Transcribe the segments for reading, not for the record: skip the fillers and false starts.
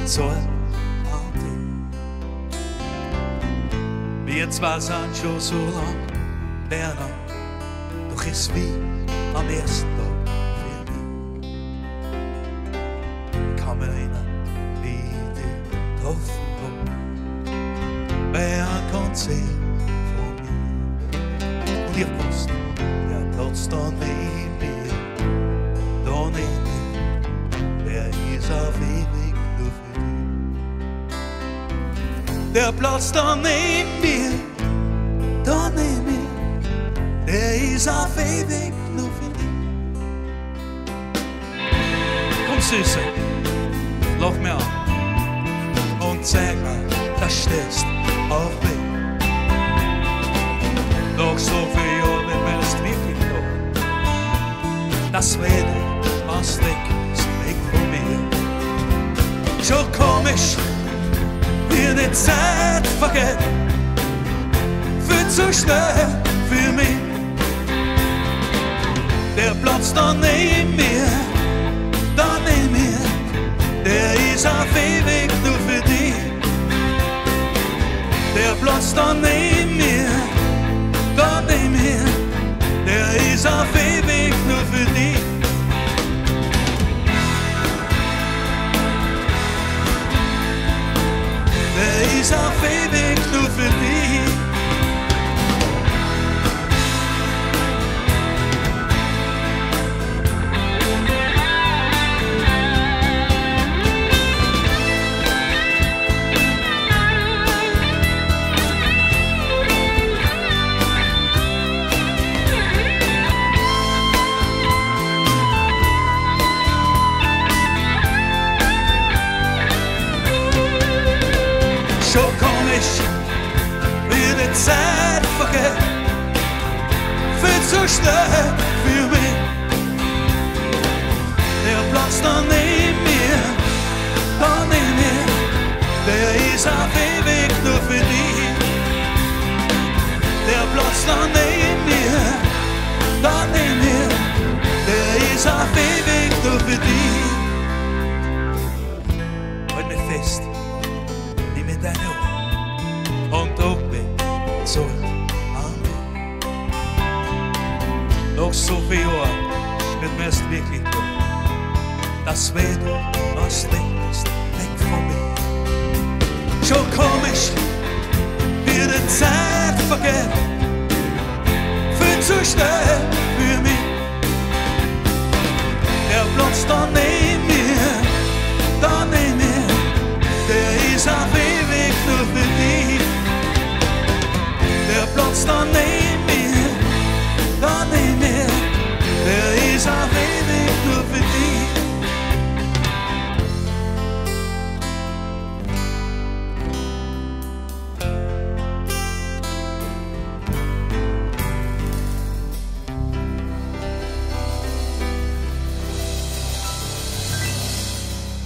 so an dich. Wir zwei sind schon so lang lernen, doch ist wie am ersten Tag für mich. Ich kann mich erinnern, wie ich dich getroffen hab, bei einem Konzert von mir. Und ich wusste, der Platz da neben mir, da neben mir, der ist auf ewig nur für dich. Der Platz da neben mir, da neben mir, der ist auf ewig nur für dich. Komm Süße, lach mir an und zeig mir, dass du stehst auf mich. Nach so viel Jahren wird mir das wirklich noch. Das Reden, was weg ist, weg von mir. Schon komisch, wie die Zeit vergeht. Viel zu schnell für mich. Der Platz da neben mir, der ist auf ewig nur für dich. Der Platz da neben mir, der ist auf ewig nur für dich. Der ist auf ewig nur für dich. Wie die Zeit vergeht, viel zu schnell für mich. Der Platz da neben mir, der ist auf ewig nur für dich. Der Platz da neben mir, der ist auf ewig nur für dich. Halt mich fest, nimm mir deine Ohren und ob ich so an mich. Noch so viel Jahren wird mir erst wirklich tun, dass wenn du was denkst, weg von mir. Schon komisch, wie die Zeit vergeht, viel zu schnell für mich. Der Platz da neben mir, der ist auf ewig nur für dich. Der Platz da neben mir, der ist auf ewig nur für dich.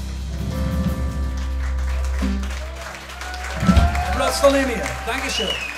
Platz da neben mir. Dankeschön.